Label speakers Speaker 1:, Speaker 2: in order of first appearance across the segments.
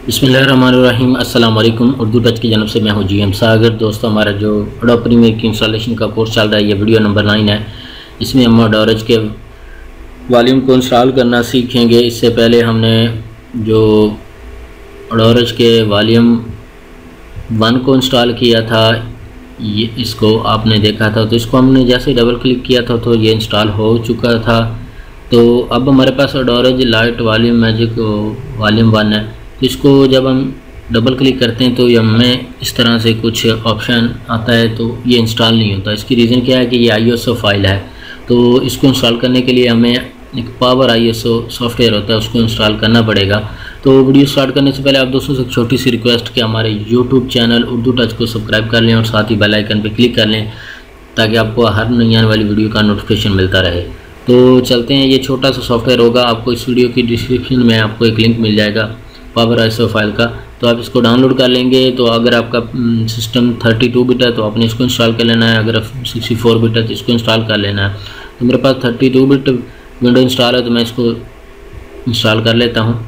Speaker 1: बिस्मिल्लाहिर्रहमानिर्रहीम। अस्सलाम वालेकुम। उर्दू टच की जानब से मैं हूँ GM सागर। दोस्तों, हमारा जो एडोब प्रीमियर की इंस्टॉलेशन का कोर्स चल रहा है, ये वीडियो नंबर 9 है। इसमें हम एडोरेज के वॉल्यूम को इंस्टॉल करना सीखेंगे। इससे पहले हमने जो एडोरेज के वॉल्यूम 1 को इंस्टॉल किया था, ये इसको आपने देखा था, तो इसको हमने जैसे डबल क्लिक किया था तो ये इंस्टॉल हो चुका था। तो अब हमारे पास Adorage light volume magic volume 1 है। तो इसको जब हम डबल क्लिक करते हैं तो ये हमें इस तरह से कुछ ऑप्शन आता है, तो ये इंस्टॉल नहीं होता। इसकी रीज़न क्या है कि ये ISO फाइल है। तो इसको इंस्टॉल करने के लिए हमें एक पावर ISO सॉफ्टवेयर होता है, उसको इंस्टॉल करना पड़ेगा। तो वीडियो स्टार्ट करने से पहले आप दोस्तों से एक छोटी सी रिक्वेस्ट कि हमारे YouTube चैनल उर्दू टच को सब्सक्राइब कर लें और साथ ही बेल आइकन पर क्लिक कर लें, ताकि आपको हर नई आने वाली वीडियो का नोटिफिकेशन मिलता रहे। तो चलते हैं। ये छोटा सा सॉफ्टवेयर होगा, आपको इस वीडियो की डिस्क्रिप्शन में आपको एक लिंक मिल जाएगा पावर ISO फाइल का, तो आप इसको डाउनलोड कर लेंगे। तो अगर आपका सिस्टम 32 बिट है तो आपने इसको इंस्टॉल कर लेना है, अगर 64 बिट है तो इसको इंस्टॉल कर लेना है। तो मेरे पास 32 बिट विंडो इंस्टॉल है, तो मैं इसको इंस्टॉल कर लेता हूँ।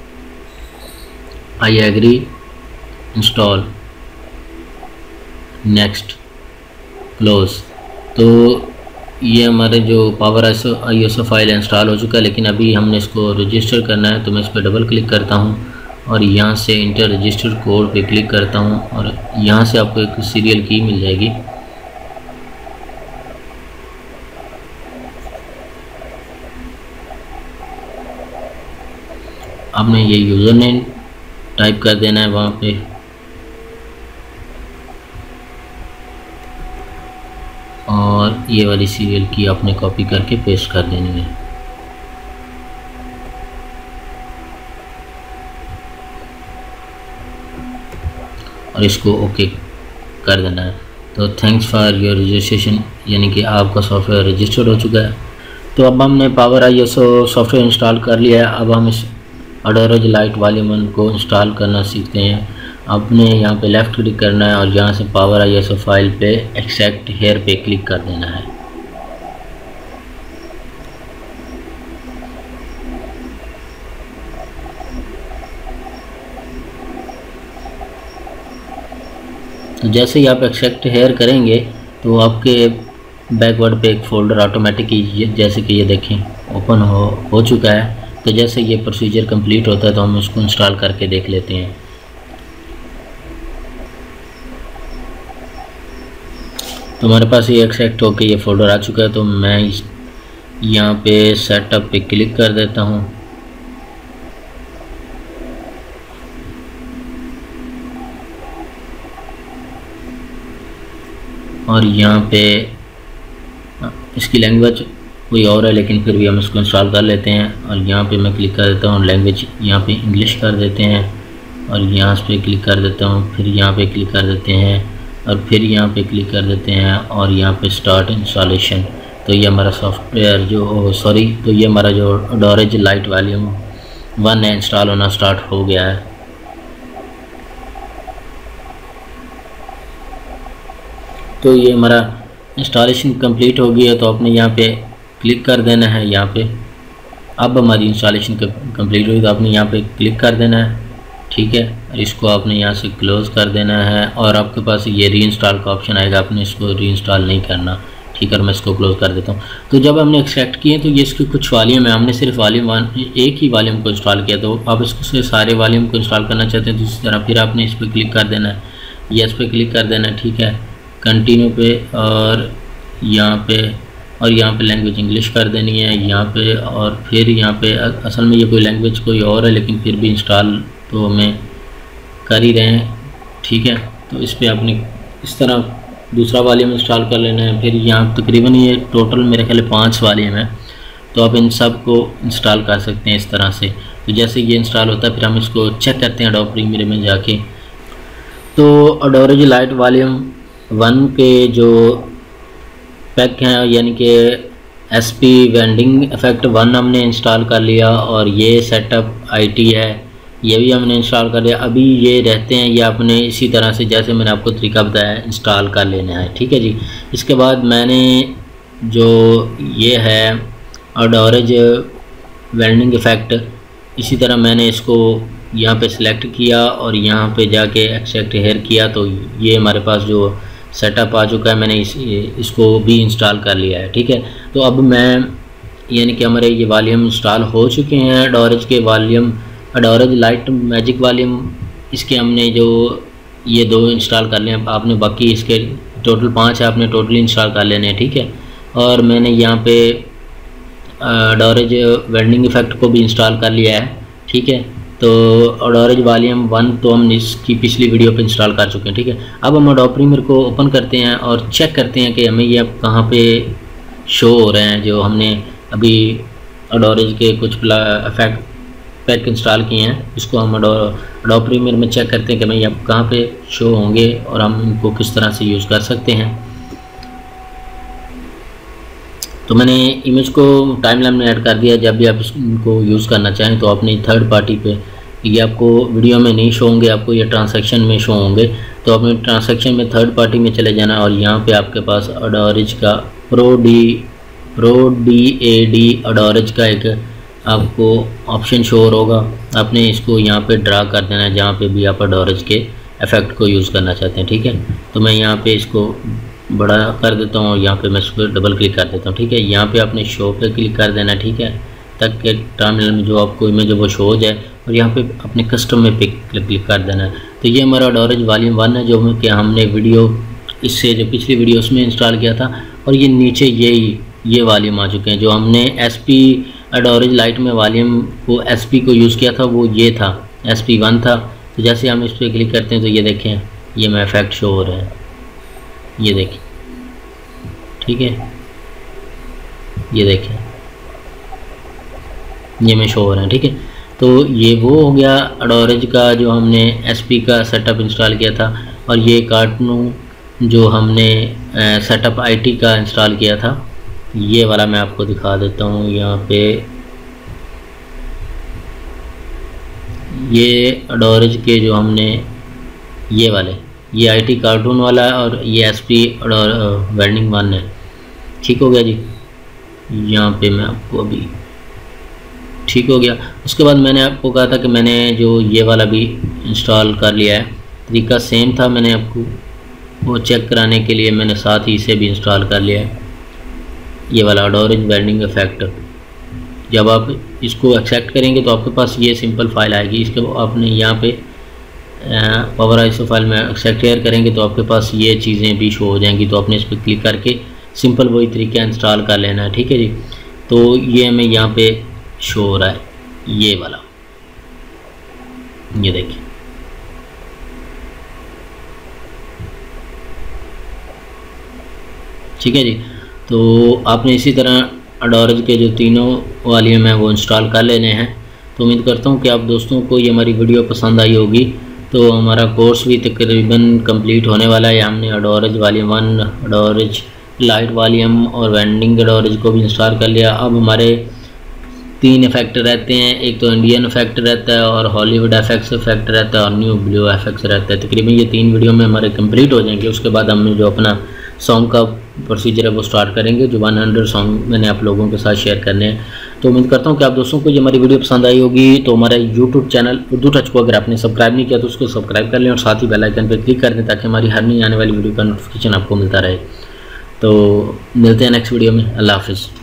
Speaker 1: I agree, install, next, close. तो ये हमारे जो पावर ISO फाइल इंस्टॉल हो चुका है, लेकिन अभी हमने इसको रजिस्टर करना है। तो मैं इस पर डबल क्लिक करता हूँ और यहाँ से इंटर रजिस्टर कोड पे क्लिक करता हूँ और यहाँ से आपको एक सीरियल की मिल जाएगी। आपने ये यूज़र नेम टाइप कर देना है वहाँ पे, और ये वाली सीरियल की आपने कॉपी करके पेस्ट कर देनी है। और इसको ओके कर देना है। तो थैंक्स फॉर योर रजिस्ट्रेशन, यानी कि आपका सॉफ्टवेयर रजिस्टर्ड हो चुका है। तो अब हमने पावर ISO सॉफ्टवेयर इंस्टॉल कर लिया है। अब हम इस एडोरेज लाइट वॉल्यूम 1 को इंस्टॉल करना सीखते हैं। आपने यहाँ पे लेफ़्ट क्लिक करना है और यहाँ से पावर ISO फाइल पे एक्सट्रैक्ट हेयर पे क्लिक कर देना है। तो जैसे ही आप एक्सट्रैक्ट हेयर करेंगे तो आपके बैकवर्ड पे एक फ़ोल्डर ऑटोमेटिक जैसे कि ये देखें ओपन हो चुका है। तो जैसे ये प्रोसीजर कंप्लीट होता है तो हम इसको इंस्टॉल करके देख लेते हैं। तो हमारे पास ये एक्सट्रैक्ट होके ये फ़ोल्डर आ चुका है। तो मैं यहाँ पे सेटअप पे क्लिक कर देता हूँ और यहाँ पे इसकी लैंग्वेज कोई और है, लेकिन फिर भी हम इसको इंस्टॉल कर लेते हैं। और यहाँ पे मैं क्लिक कर देता हूँ, लैंग्वेज यहाँ पे इंग्लिश कर देते हैं और यहाँ पे क्लिक कर देता हूँ, फिर यहाँ पे क्लिक कर देते हैं और फिर यहाँ पे क्लिक कर देते हैं और यहाँ पे स्टार्ट इंस्टॉलेशन। तो ये हमारा सॉफ्टवेयर तो ये हमारा जो एडोरेज लाइट वॉल्यूम 1 है, इंस्टॉल होना स्टार्ट हो गया है। तो ये हमारा इंस्टॉलेशन कंप्लीट हो गई है। तो आपने यहाँ पे क्लिक कर देना है। यहाँ पे अब हमारी इंस्टॉलेशन कंप्लीट हुई, तो आपने यहाँ पे क्लिक कर देना है, ठीक है। और इसको आपने यहाँ से क्लोज़ कर देना है और आपके पास ये री इंस्टॉल का ऑप्शन आएगा, आपने इसको री इंस्टॉल नहीं करना, ठीक है। और मैं इसको क्लोज़ कर देता हूँ। तो जब हमने एक्सट्रैक्ट किए तो ये इसकी कुछ वॉल्यूम है, हमने सिर्फ वॉल्यूम 1 एक ही वॉल्यूम को इंस्टॉल किया। तो आप इसको से सारे वॉल्यूम को इंस्टॉल करना चाहते हैं तो इसी तरह फिर आपने इस पर क्लिक कर देना है, यस पे क्लिक कर देना है, ठीक है। कंटिन्यू पे और यहाँ पे लैंग्वेज इंग्लिश कर देनी है यहाँ पे। और फिर यहाँ पे असल में ये कोई लैंग्वेज कोई और है, लेकिन फिर भी इंस्टॉल तो हमें कर ही रहे हैं, ठीक है। तो इस पर आपने इस तरह दूसरा वॉल्यूम इंस्टॉल कर लेना है। फिर यहाँ तकरीबन ये टोटल मेरे ख्याल 5 वॉल्यूम है, तो आप इन सब को इंस्टॉल कर सकते हैं इस तरह से। तो जैसे ये इंस्टॉल होता है फिर हम इसको चेक करते हैं एडोब प्रीमियर में जाके। तो एडोरेज लाइट वॉल्यूम 1 के जो पैक हैं, यानी कि SP वेंडिंग इफेक्ट 1 हमने इंस्टॉल कर लिया और ये सेटअप IT है, ये भी हमने इंस्टॉल कर लिया। अभी ये रहते हैं, ये आपने इसी तरह से जैसे मैंने आपको तरीका बताया इंस्टॉल कर लेना है, ठीक है जी। इसके बाद मैंने जो ये है एडोरेज वेल्डिंग इफेक्ट, इसी तरह मैंने इसको यहाँ पे सिलेक्ट किया और यहाँ पे जाके एक्सट्रैक्ट हेयर किया, तो ये हमारे पास जो सेटअप आ चुका है। मैंने इसको भी इंस्टॉल कर लिया है, ठीक है। तो अब मैं यानी कि हमारे ये वॉल्यूम इंस्टॉल हो चुके हैं एडोरेज के volume, Adorage light magic volume, इसके हमने जो ये 2 इंस्टॉल कर लिए आपने, बाकी इसके टोटल 5 है, आपने टोटली इंस्टॉल कर लेने हैं, ठीक है। और मैंने यहाँ पे एडोरेज वेल्डिंग इफेक्ट को भी इंस्टॉल कर लिया है, ठीक है। तो एडोरेज वॉल्यूम 1 तो हम इसकी पिछली वीडियो पे इंस्टॉल कर चुके हैं, ठीक है। अब हम एडोब प्रीमियर को ओपन करते हैं और चेक करते हैं कि हमें ये अब कहाँ पे शो हो रहे हैं। जो हमने अभी एडोरेज के कुछ इफेक्ट पैक इंस्टॉल किए हैं, इसको हम एडोब प्रीमियर में चेक करते हैं कि हमें ये अब कहाँ पे शो होंगे और हम इनको किस तरह से यूज़ कर सकते हैं। तो मैंने इमेज को टाइमलाइन में ऐड कर दिया। जब भी आप इनको यूज़ करना चाहें तो अपनी थर्ड पार्टी पे, ये आपको वीडियो में नहीं शो होंगे, आपको ये ट्रांसैक्शन में शो होंगे। तो अपने ट्रांसैक्शन में थर्ड पार्टी में चले जाना और यहाँ पे आपके पास एडोरेज का प्रो DAD एडोरेज का एक आपको ऑप्शन शो होगा। आपने इसको यहाँ पे ड्रा कर देना है जहाँ पे भी आप एडोरेज के इफेक्ट को यूज़ करना चाहते हैं, ठीक है। तो मैं यहाँ पे इसको बड़ा कर देता हूँ और यहाँ पे मैं इस पर डबल क्लिक कर देता हूँ, ठीक है। यहाँ पे आपने शो पे क्लिक कर देना, ठीक है, ताकि टाइमलाइन में जो आपको इमेज वो शो हो जाए। और यहाँ पे अपने कस्टम में क्लिक कर देना है। तो ये हमारा एडोरेज वॉल्यूम 1 है, जो कि हमने वीडियो इससे जो पिछली वीडियो उसमें इंस्टॉल किया था। और ये नीचे ये वॉल्यूम आ चुके हैं। जो हमने SP एडोरेज लाइट में वॉल्यूम को SP को यूज़ किया था वो ये था, SP1 था। तो जैसे हम इस पर क्लिक करते हैं तो ये देखें, ये में इफेक्ट शो हो रहे हैं, ये देखें, ठीक है, ये देखें, ये में शो हो रहे हैं, ठीक है। तो ये वो हो गया एडोरेज का जो हमने SP का सेटअप इंस्टॉल किया था। और ये कार्टून जो हमने सेटअप IT का इंस्टॉल किया था, ये वाला मैं आपको दिखा देता हूँ। यहाँ पे ये एडोरेज के जो हमने ये वाले, ये IT कार्टून वाला है और ये SP वेल्डिंग 1 है, ठीक हो गया जी। यहाँ पे मैं आपको अभी ठीक हो गया। उसके बाद मैंने आपको कहा था कि मैंने जो ये वाला भी इंस्टॉल कर लिया है, तरीका सेम था। मैंने आपको वो चेक कराने के लिए मैंने साथ ही इसे भी इंस्टॉल कर लिया है, ये वाला एडोरेज वेल्डिंग इफेक्ट। जब आप इसको एक्सेप्ट करेंगे तो आपके पास ये सिंपल फाइल आएगी। इसके आपने यहाँ पे पावर आईसो फाइल में एक्सेप्ट हेयर करेंगे तो आपके पास ये चीज़ें भी शो हो जाएंगी। तो आपने इस पर क्लिक करके सिंपल वही तरीका इंस्टॉल कर लेना है, ठीक है जी। तो ये हमें यहाँ पे शो हो रहा है, ये वाला, ये देखिए, ठीक है जी। तो आपने इसी तरह एडोरेज के जो तीनों वॉल्यूम हैं वो इंस्टॉल कर लेने हैं। तो उम्मीद करता हूँ कि आप दोस्तों को ये हमारी वीडियो पसंद आई होगी। तो हमारा कोर्स भी तकरीबन कंप्लीट होने वाला है। हमने Adorage volume 1, Adorage light volume और वेंडिंग एडोरेज को भी इंस्टॉल कर लिया। अब हमारे 3 इफेक्ट रहते हैं, एक तो इंडियन इफेक्ट रहता है और हॉलीवुड एफएक्स इफेक्ट रहता है और न्यू ब्लू एफएक्स रहता है। तकरीबन ये 3 वीडियो में हमारे कंप्लीट हो जाएंगे। उसके बाद हमने जो अपना सॉन्ग का प्रोसीजर है वो स्टार्ट करेंगे, जो 100 सॉन्ग मैंने आप लोगों के साथ शेयर करने हैं। तो उम्मीद करता हूँ कि आप दोस्तों को ये हमारी वीडियो पसंद आई होगी। तो हमारा यूट्यूब चैनल उर्दू टच को अगर आपने सब्सक्राइब नहीं किया तो उसको सब्सक्राइब कर लें और साथ ही बेल आइकन पर क्लिक कर दें ताकि हमारी हर नई आने वाली वीडियो का नोटिफिकेशन आपको मिलता रहे। तो मिलते हैं नेक्स्ट वीडियो में। अल्लाह हाफिज़।